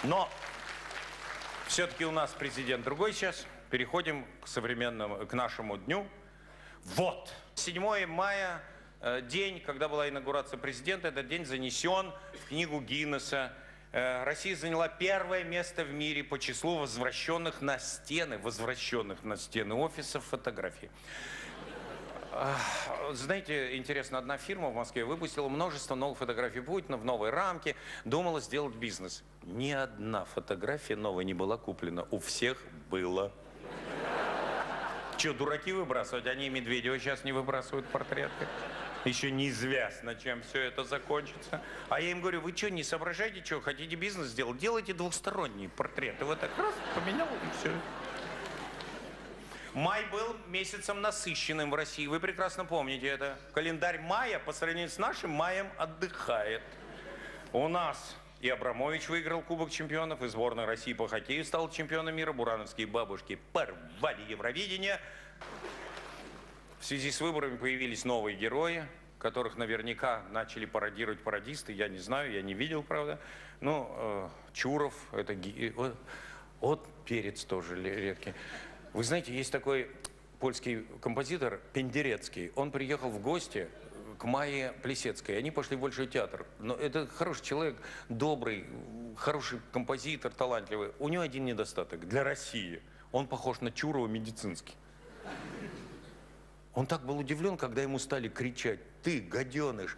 Но все-таки у нас президент другой сейчас. Переходим к нашему дню. Вот. 7 мая, день, когда была инаугурация президента, этот день занесен в книгу Гиннесса. Россия заняла 1-е место в мире по числу возвращенных на стены офисов фотографий. Знаете, интересно, одна фирма в Москве выпустила множество новых фотографий Путина в новой рамке, думала сделать бизнес. Ни одна фотография новая не была куплена, у всех было. Че, дураки выбрасывать? Они Медведева сейчас не выбрасывают портреты. Еще неизвестно, чем все это закончится. А я им говорю, вы что, не соображаете, что, хотите бизнес сделать? Делайте двухсторонние портреты. Вот так раз, поменял и все. Май был месяцем насыщенным в России. Вы прекрасно помните это. Календарь мая по сравнению с нашим маем отдыхает. У нас и Абрамович выиграл Кубок чемпионов, и сборная России по хоккею стала чемпионом мира. Бурановские бабушки порвали Евровидение. В связи с выборами появились новые герои, которых наверняка начали пародировать пародисты. Я не знаю, я не видел, правда. Ну, Чуров, это... Вот Перец тоже редкий. Вы знаете, есть такой польский композитор Пендерецкий. Он приехал в гости к Майе Плисецкой. Они пошли в Большой театр. Но это хороший человек, добрый, хороший композитор, талантливый. У него один недостаток. Для России он похож на Чурова медицинский. Он так был удивлен, когда ему стали кричать: «Ты, гаденыш!»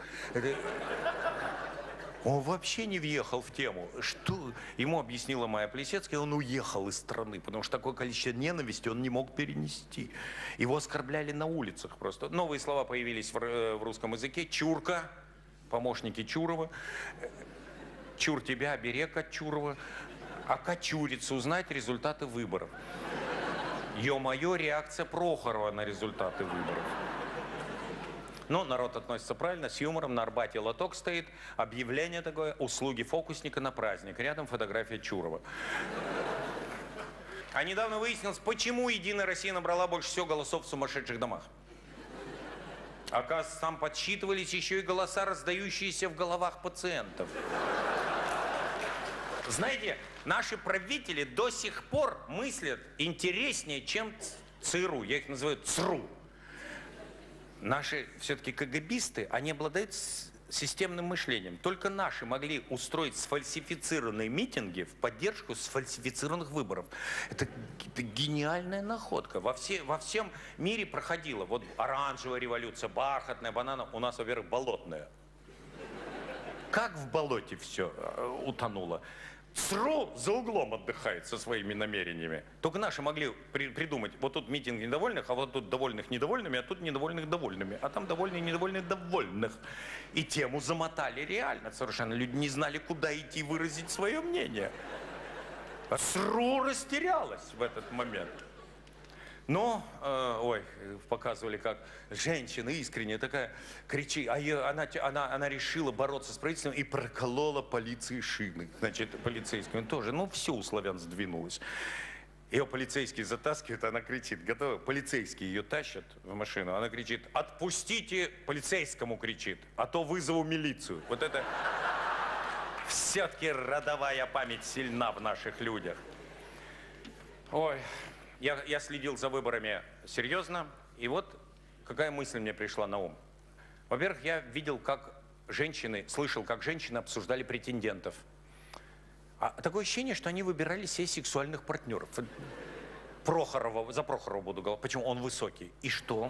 Он вообще не въехал в тему. Что ему объяснила Майя Плисецкая, он уехал из страны, потому что такое количество ненависти он не мог перенести. Его оскорбляли на улицах просто. Новые слова появились в русском языке. Чурка, помощники Чурова. Чур тебя, берег от Чурова. Окочуриться, узнать результаты выборов. Ё-моё, реакция Прохорова на результаты выборов. Но народ относится правильно, с юмором. На Арбате лоток стоит, объявление такое: услуги фокусника на праздник. Рядом фотография Чурова. А недавно выяснилось, почему Единая Россия набрала больше всего голосов в сумасшедших домах. Оказывается, там подсчитывались еще и голоса, раздающиеся в головах пациентов. Знаете, наши правители до сих пор мыслят интереснее, чем ЦРУ. Я их называю ЦРУ. Наши все-таки КГБисты, они обладают системным мышлением. Только наши могли устроить сфальсифицированные митинги в поддержку сфальсифицированных выборов. Это гениальная находка. Во всем мире проходила. Вот оранжевая революция, бархатная, банана. У нас, во-первых, болотная. Как в болоте все утонуло. ЦРУ за углом отдыхает со своими намерениями. Только наши могли придумать, вот тут митинг недовольных, а вот тут довольных недовольными, а тут недовольных довольными, а там довольные недовольные довольных. И тему замотали реально совершенно. Люди не знали, куда идти выразить свое мнение. А ЦРУ растерялась в этот момент. Но, показывали, как женщина искренне такая кричит, она решила бороться с правительством и проколола полиции шины. Значит, полицейским тоже, все у славян сдвинулось. Ее полицейские затаскивают, она кричит, готовы? Полицейские ее тащат в машину, она кричит: отпустите, полицейскому кричит, а то вызову милицию. Вот это все-таки родовая память сильна в наших людях. Ой. Я следил за выборами серьезно, и вот какая мысль мне пришла на ум. Во-первых, я видел, слышал, как женщины обсуждали претендентов. Такое ощущение, что они выбирали себе сексуальных партнеров. За Прохорова буду говорить. Почему? Он высокий. И что?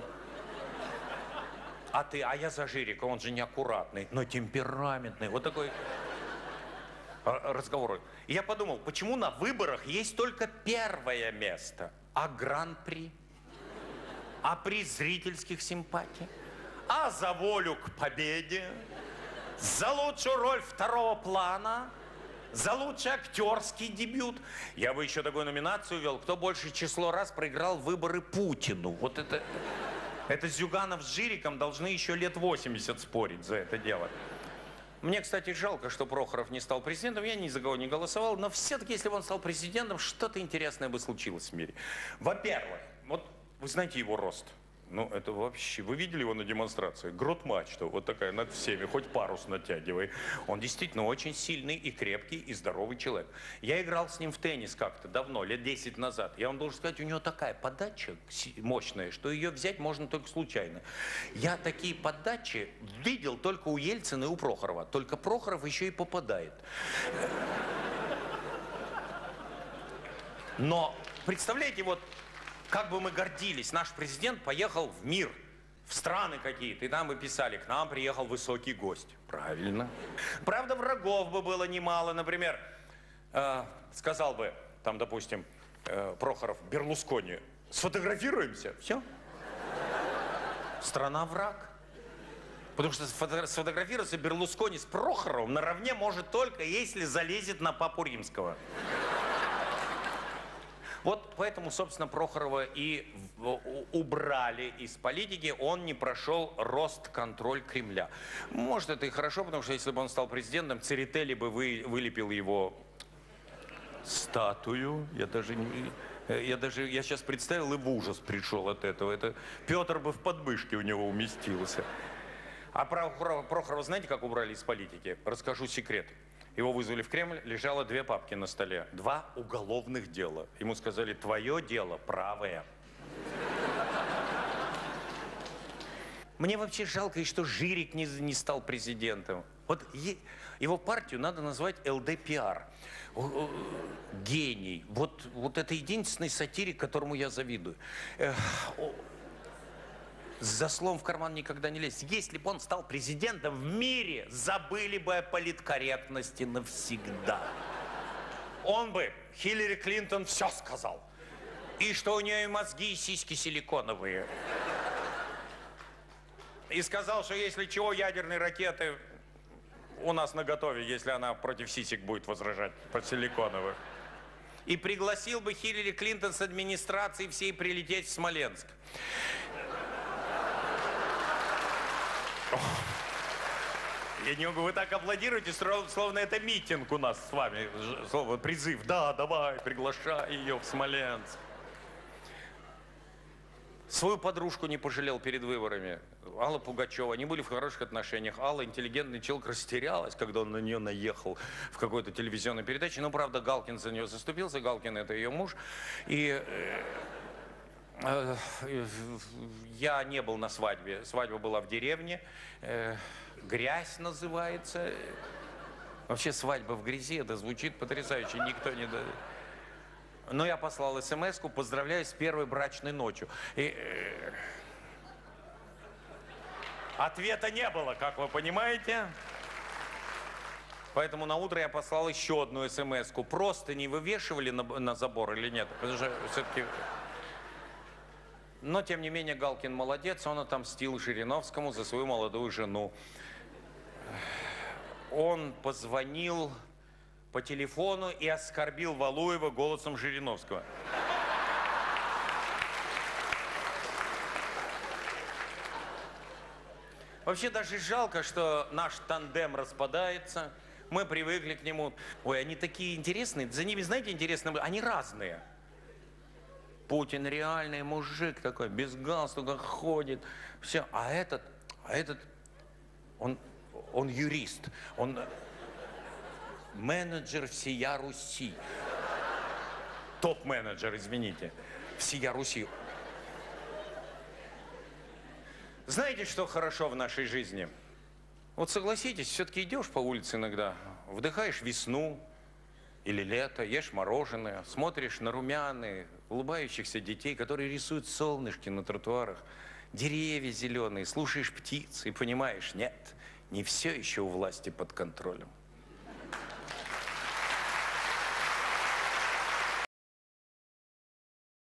А я за Жирика, он же неаккуратный, но темпераментный. Вот такой разговор. И я подумал, почему на выборах есть только 1-е место, а гран-при, а при зрительских симпатий, а за волю к победе, за лучшую роль 2-го плана, за лучший актерский дебют. Я бы еще такую номинацию ввел: кто больше число раз проиграл выборы Путину. Вот это Зюганов с Жириком должны еще лет 80 спорить за это дело. Мне, кстати, жалко, что Прохоров не стал президентом, я ни за кого не голосовал, но все-таки, если бы он стал президентом, что-то интересное бы случилось в мире. Во-первых, вот вы знаете его рост. Ну, это вообще... Вы видели его на демонстрации? Грот-мачта, вот такая над всеми, хоть парус натягивай. Он действительно очень сильный и крепкий, и здоровый человек. Я играл с ним в теннис как-то давно, лет 10 назад. Я вам должен сказать, у него такая подача мощная, что ее взять можно только случайно. Я такие подачи видел только у Ельцина и у Прохорова. Только Прохоров еще и попадает. Но, представляете, вот... Как бы мы гордились, наш президент поехал в мир, в страны какие-то, и там бы писали, к нам приехал высокий гость. Правильно. Правда, врагов бы было немало. Например, сказал бы, там, допустим, Прохоров, Берлускони, сфотографируемся, все. Страна враг. Потому что сфотографироваться Берлускони с Прохоровым наравне может только, если залезет на Папу Римского. Вот поэтому, собственно, Прохорова и убрали из политики. Он не прошел Росконтроль Кремля. Может, это и хорошо, потому что если бы он стал президентом, Церетели бы вылепил его статую. Я сейчас представил и в ужас пришел от этого. Это Петр бы в подмышке у него уместился. А Прохорова знаете, как убрали из политики? Расскажу секрет. Его вызвали в Кремль, лежало 2 папки на столе. 2 уголовных дела. Ему сказали, твое дело правое. Мне вообще жалко, и что Жирик не стал президентом. Вот его партию надо назвать ЛДПР. Гений. Вот это единственный сатирик, которому я завидую. За словом в карман никогда не лезть. Если бы он стал президентом, в мире забыли бы о политкорректности навсегда. Он бы, Хиллари Клинтон, все сказал. И что у нее и мозги, и сиськи силиконовые. И сказал, что если чего, ядерные ракеты у нас наготове, если она против сисек будет возражать под силиконовых. И пригласил бы Хиллари Клинтон с администрацией всей прилететь в Смоленск. Я не могу, вы так аплодируете, словно это митинг у нас с вами, слово призыв. Да, давай, приглашай ее в Смоленск. Свою подружку не пожалел перед выборами. Алла Пугачева. Они были в хороших отношениях. Алла, интеллигентный человек, растерялась, когда он на нее наехал в какой-то телевизионной передаче. Ну, правда, Галкин за нее заступился. Галкин – это ее муж. И я не был на свадьбе. Свадьба была в деревне. Грязь называется. Вообще свадьба в грязи, это звучит потрясающе. Никто не... Но я послал смс-ку, поздравляю с первой брачной ночью. И ответа не было, как вы понимаете. Поэтому на утро я послал еще одну смс-ку. Просто не вывешивали на забор или нет? Потому что все-таки... Но, тем не менее, Галкин молодец, он отомстил Жириновскому за свою молодую жену. Он позвонил по телефону и оскорбил Валуева голосом Жириновского. Вообще даже жалко, что наш тандем распадается. Мы привыкли к нему. Ой, они такие интересные. За ними, знаете, интересно, они разные. Путин реальный мужик такой, без галстука ходит. Все. А этот он юрист. Он менеджер всея Руси. Топ-менеджер, извините. Всея Руси. Знаете, что хорошо в нашей жизни? Вот согласитесь, все-таки идешь по улице иногда, вдыхаешь весну или лето, ешь мороженое, смотришь на румяные, улыбающихся детей, которые рисуют солнышки на тротуарах, деревья зеленые, слушаешь птиц и понимаешь, нет, не все еще у власти под контролем.